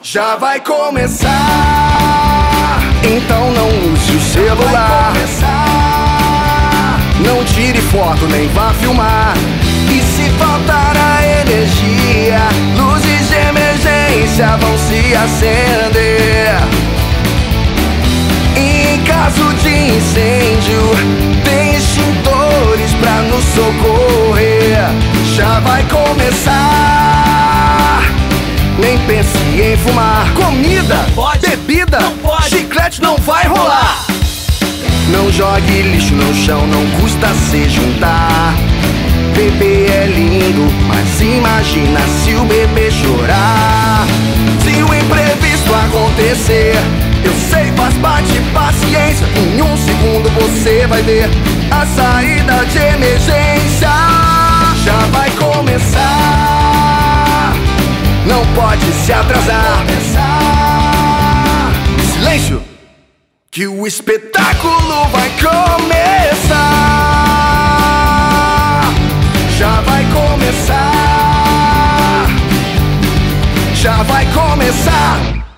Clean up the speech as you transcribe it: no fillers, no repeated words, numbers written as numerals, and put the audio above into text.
Já vai começar, então não use o celular. Não tire foto nem vá filmar. E se faltar a energia, luzes de emergência vão se acender. E em caso de incêndio, tem extintores pra nos socorrer. Já vai começar, nem pense em fumar. Comida, pode, bebida, não pode, chiclete não vai rolar. Não jogue lixo no chão, não custa se juntar. Bebê é lindo, mas imagina se o bebê chorar. Se o imprevisto acontecer, eu sei, faz parte, paciência. Em um segundo você vai ver a saída de emergência. Já vai começar, não pode se atrasar. Silêncio, que o espetáculo vai começar. Já vai começar, já vai começar.